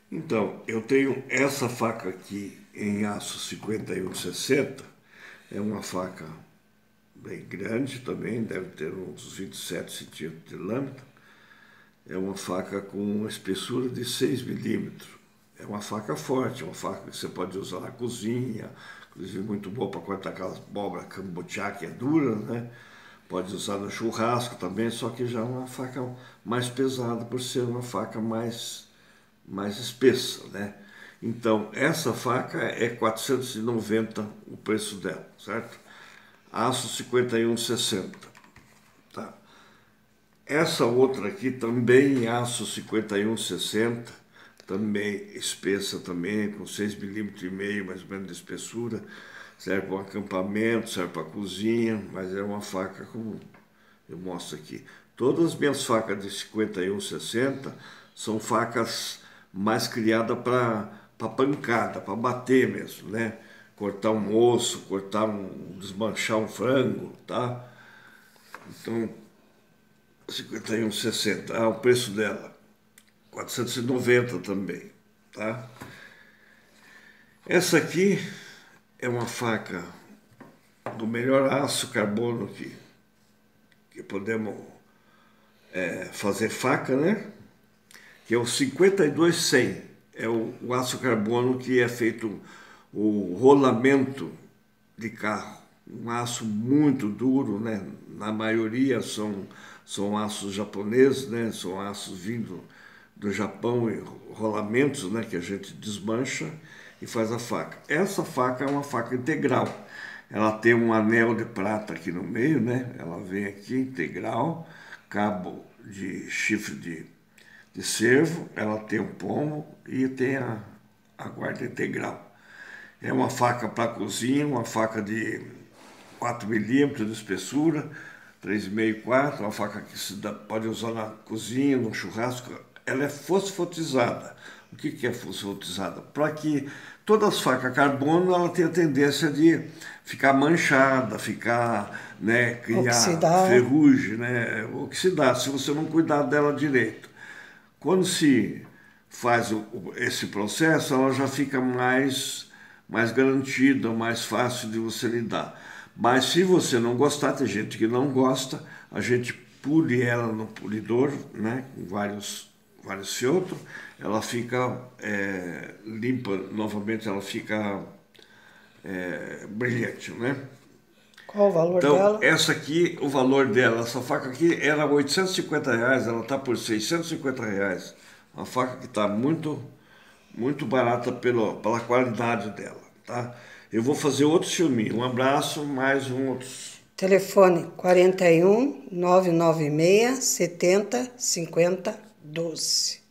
Então, eu tenho essa faca aqui em aço 5160, é uma faca bem grande também, deve ter uns 27 centímetros de lâmina. É uma faca com uma espessura de 6 milímetros. É uma faca forte, uma faca que você pode usar na cozinha, inclusive muito boa para cortar aquelas abóbora cambotiá que é dura, né? Pode usar no churrasco também, só que já é uma faca mais pesada por ser uma faca mais espessa, né? Então, essa faca é 490 o preço dela, certo? Aço 5160, tá? Essa outra aqui também em aço 5160, também espessa também, com 6,5 mm mais ou menos de espessura, serve para um acampamento, serve para cozinha, mas é uma faca como eu mostro aqui. Todas as minhas facas de 5160 são facas mais criadas para pancada, para bater mesmo, né? Cortar um osso, desmanchar um frango, tá? Então, 51,60. Ah, o preço dela. 490 também, tá? Essa aqui é uma faca do melhor aço carbono que podemos fazer faca, né? Que é o 52-100. É o aço carbono que é feito o rolamento de carro. Um aço muito duro, né? Na maioria são aços japoneses, né? São aços vindo do Japão e rolamentos, né? Que a gente desmancha e faz a faca. Essa faca é uma faca integral. Ela tem um anel de prata aqui no meio, né? Ela vem aqui integral, cabo de chifre de cervo, ela tem um pomo e tem a guarda integral. É uma faca para cozinha, uma faca de 4 milímetros de espessura, 3,5, 4, uma faca que pode usar na cozinha, no churrasco. Ela é fosfatizada. O que é fosfatizada? Para que todas as facas carbono ela tem a tendência de ficar manchada, ficar, né, criar Oxidar. ferrugem, né, oxidar, se você não cuidar dela direito. Quando se faz esse processo, ela já fica mais garantida, mais fácil de você lidar. Mas se você não gostar, tem gente que não gosta, a gente pule ela no polidor, né, com vários feltros, ela fica limpa novamente, ela fica brilhante, né? Qual o valor Então, dela? essa aqui, o valor dela, essa faca aqui era R$ 850, ela está por R$ 650. Uma faca que está muito barata pela qualidade dela, tá? Eu vou fazer outro filminho. Um abraço, mais um outro. Telefone 41 996 70 50 12.